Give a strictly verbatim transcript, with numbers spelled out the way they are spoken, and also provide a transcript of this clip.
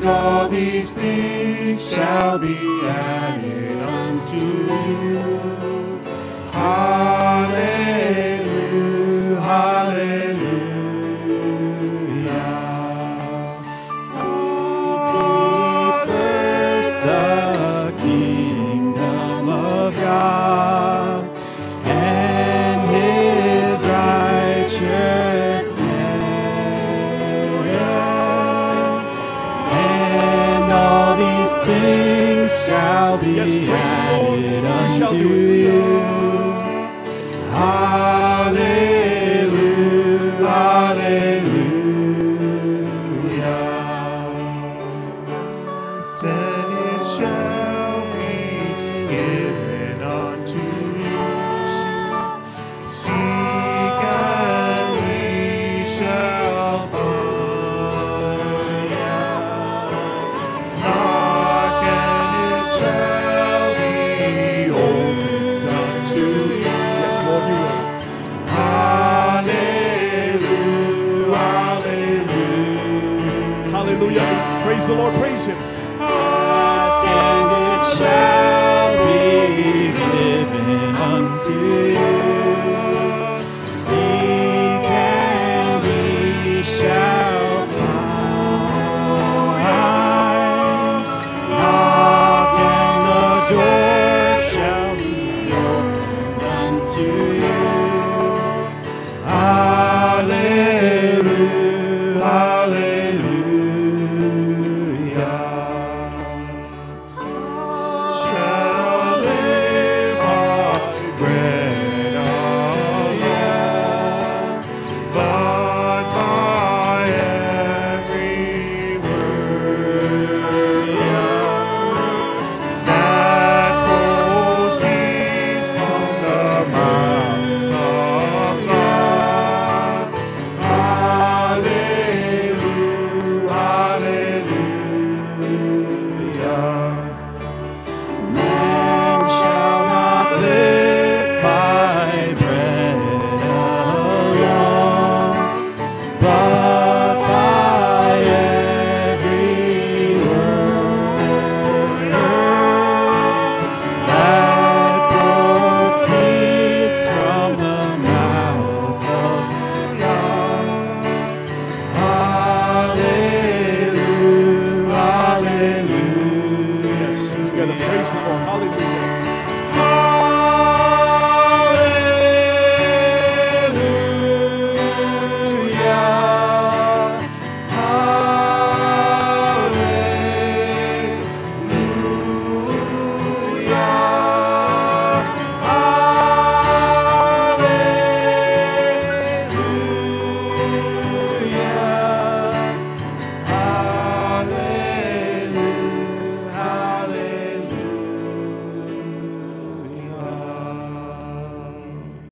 all these things shall be added unto you. Hallelujah, hallelujah. Seek ye first the kingdom of God and his righteousness, and all these things shall be Yes, added unto unto you. Hallelujah, hallelujah. Then it shall be given unto you. Seek and we shall find. Knock and it shall be opened unto you. Yes, Lord, you will. Hallelujah, hallelujah. Hallelujah. Let's praise the Lord, praise him. And it shall be given unto you.